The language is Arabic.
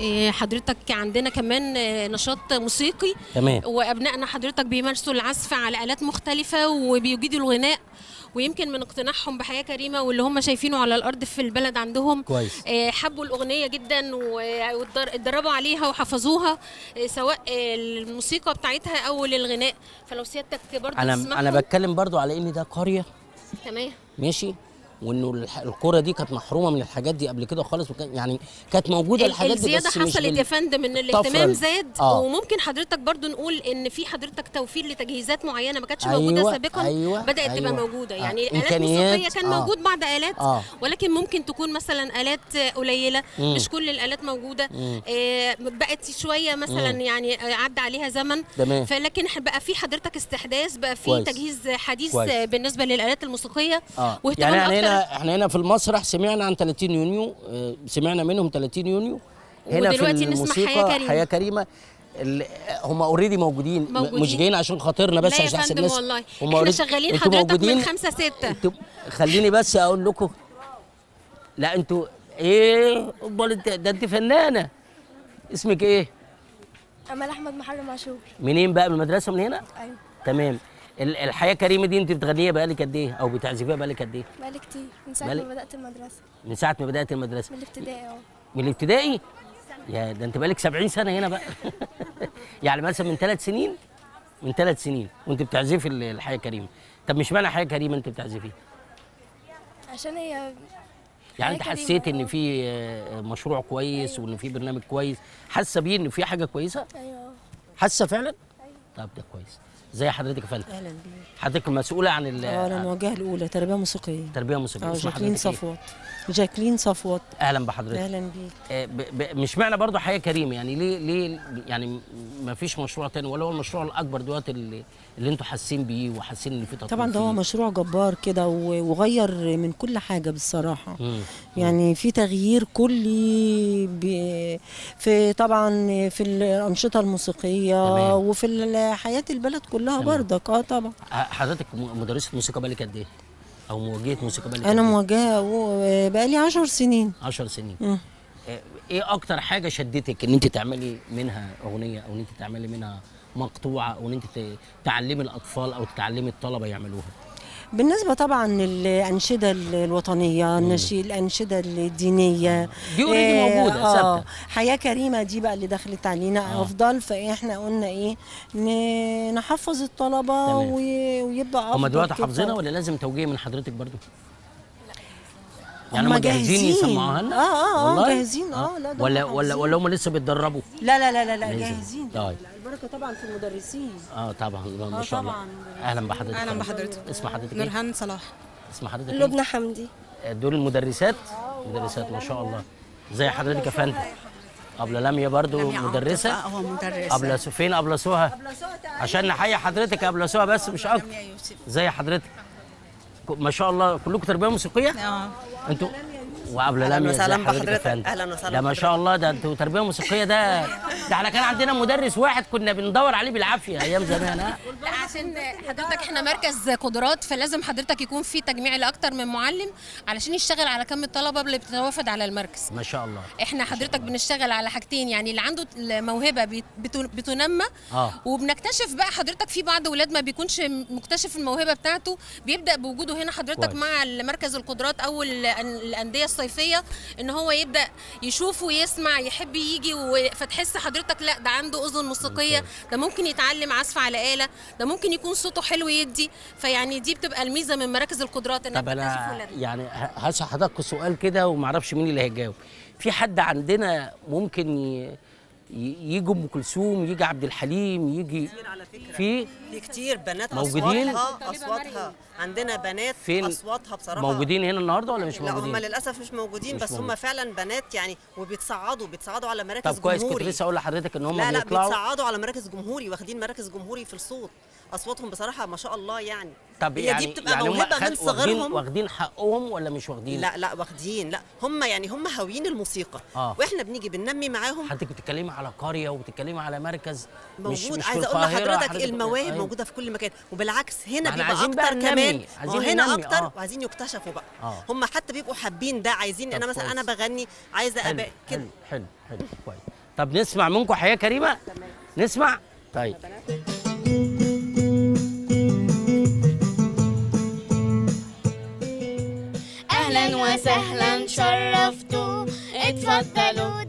حضرتك عندنا كمان نشاط موسيقي. تمام. وابنائنا حضرتك بيمارسوا العزف على آلات مختلفة وبيجيدوا الغناء، ويمكن من اقتناعهم بحياة كريمة واللي هم شايفينه على الأرض في البلد عندهم كويس. حبوا الأغنية جدا واتدربوا عليها وحفظوها، سواء الموسيقى بتاعتها أو للغناء. فلو سيادتك برضو أنا بتكلم برضو على إن ده قرية. تمام. ماشي. وانه القرى دي كانت محرومه من الحاجات دي قبل كده خالص، وكان يعني كانت موجوده الحاجات دي، بس الزياده حصلت يا فندم ان الاهتمام زاد. وممكن حضرتك برضو نقول ان في حضرتك توفير لتجهيزات معينه ما كانتش موجوده سابقا، بدات تبقى موجوده. يعني الات موسيقيه كان موجود بعض الات، ولكن ممكن تكون مثلا الات قليله، مش كل الالات موجوده. بقت شويه مثلا يعني عدى عليها زمن، فلكن بقى في حضرتك استحداث، بقى في تجهيز حديث بالنسبه للالات الموسيقيه. واهتمام يعني احنا هنا في المسرح سمعنا عن 30 يونيو، سمعنا منهم 30 يونيو. هنا في الموسيقى حياة كريمة هم اوريدي موجودين، مش جايين عشان خاطرنا بس، عشان احسن الناس. والله احنا شغالين حضرتك من 5-6. خليني بس اقول لكم، لا انتوا ايه امال انت فنانة. اسمك ايه؟ امال احمد محرم عاشور. منين بقى؟ من المدرسة من هنا؟ ايوه. تمام. الحياة كريمة دي انت بتغنيها بقالك قد ايه؟ او بتعزفيها بقالك قد ايه؟ بقالي كتير، من ساعة ما بدأت المدرسة. من ساعة ما بدأت المدرسة؟ من الابتدائي. من الابتدائي؟ يا ده انت بقالك 70 سنة هنا بقى. يعني مثلا من 3 سنين؟ من 3 سنين وانت بتعزفي الحياة كريمة. طب مش معنى حياة كريمة انت بتعزفيها؟ عشان هي يعني انت حسيت ان في مشروع كويس، وان في برنامج كويس، حاسة بيه ان في حاجة كويسة؟ ايوه. حاسة فعلا؟ ايوه. طب ده كويس. زي حضرتك يا فندم. اهلا بيك. حضرتك المسؤوله عن انا الموجهه الاولى تربيه موسيقيه. تربيه موسيقيه. جاكلين صفوت. جاكلين صفوت. اهلا بحضرتك. اهلا بيك. مش معنى برضه حياه كريمه، يعني ليه يعني ما فيش مشروع تاني، ولا هو المشروع الاكبر دلوقتي اللي انتوا حاسين بيه وحاسين ان في تطوير؟ طبعا ده هو مشروع جبار كده، وغير من كل حاجه بالصراحه. يعني في تغيير كلي في طبعا في الانشطه الموسيقيه. تمام. وفي حياه البلد كلها برضك. طبعا. حضرتك مدرسه موسيقى بقالك قد ايه؟ او موجهه موسيقى بقالك؟ انا موجهه بقالي 10 سنين. 10 سنين. ايه اكتر حاجه شدتك ان انت تعملي منها اغنيه، او ان انت تعملي منها مقطوعه، او ان انت تعلمي الاطفال او تعلمي الطلبه يعملوها؟ بالنسبة طبعا للأنشدة الوطنية، الأنشدة الدينية دي اوريدي موجودة ثابتة. حياة كريمة دي بقى اللي دخلت علينا أفضل، فإحنا قلنا إيه نحفظ الطلبة ويبقى أفضل. هم دلوقتي حافظينها ولا لازم توجيه من حضرتك برضو؟ يعني هم جاهزين يسمعوها لنا؟ جاهزين. لا ولا هم لسه بيتدربوا؟ لا جاهزين. طيب. البركه طبعا في المدرسين. طبعا ما شاء الله. اهلا بحضرتك. اهلا بحضرتك. اسم حضرتك ايه؟ نورهان صلاح. اسم حضرتك ايه؟ لبنى حمدي. دول المدرسات؟ مدرسات ما شاء الله. زي حضرتك يا فندم. أبلة لميا برضو مدرسة؟ هو مدرس. أبلة فين أبلة سهى؟ عشان نحيي حضرتك يا أبلة سهى بس مش أكتر. زي حضرتك. ما شاء الله كلكم تربية موسيقية؟ انتوا وقبل لميا ازي حضرتك؟ اهلا وسهلا. ده ما شاء الله، ده انتوا تربيه موسيقيه. ده احنا كان عندنا مدرس واحد كنا بندور عليه بالعافيه ايام زمان. لا عشان حضرتك احنا مركز قدرات، فلازم حضرتك يكون في تجميع لاكتر من معلم علشان يشتغل على كم الطلبه اللي بتتوافد على المركز. ما شاء الله. احنا حضرتك بنشتغل على حاجتين، يعني اللي عنده الموهبه بتنمى، وبنكتشف بقى حضرتك في بعض اولاد ما بيكونش مكتشف الموهبه بتاعته، بيبدا بوجوده هنا حضرتك مع مركز القدرات او الانديه الصيفيه، ان هو يبدا يشوف ويسمع يحب يجي، فتحس حضرتك لا ده عنده اذن موسيقيه، ده ممكن يتعلم عزف على آلة، ده ممكن يكون صوته حلو يدي. فيعني دي بتبقى الميزه من مراكز القدرات. طب انا يعني هسأل حضرتك سؤال كده وما اعرفش مين اللي هيجاوب. في حد عندنا ممكن يجي ام كلثوم، يجي عبد الحليم، يجي في كتير بنات موجودين؟ اصواتها عندنا بنات اصواتها بصراحه موجودين هنا النهارده ولا مش موجودين؟ لا هم للاسف مش موجودين، بس هم فعلا بنات يعني، وبيتصعدوا على مراكز جمهوري. طب كويس، كنت لسه اقول لحضرتك ان هم لا بيتصعدوا على مراكز جمهوري، واخدين مراكز جمهوري في الصوت. اصواتهم بصراحه ما شاء الله يعني. طب هي دي بتبقى موهبه من صغرهم. واخدين حقهم ولا مش واخدين؟ لا واخدين. لا هم يعني هم هاويين الموسيقى. واحنا بنيجي بننمي معاهم. حضرتك بتتكلمي على قريه وبتتكلمي على مركز موجود. عايزه اقول لحضرتك المواهب موجوده في كل مكان، وبالعكس هنا بيبقى اكتر كمان. هنا اكتر وعايزين يكتشفوا بقى. هم حتى بيبقوا حابين ده، عايزين انا مثلا انا بغني عايزه ابقى كده. حلو كويس. طب نسمع منكم حياه كريمه. نسمع. طيب اهلا وسهلا شرفتوا اتفضلوا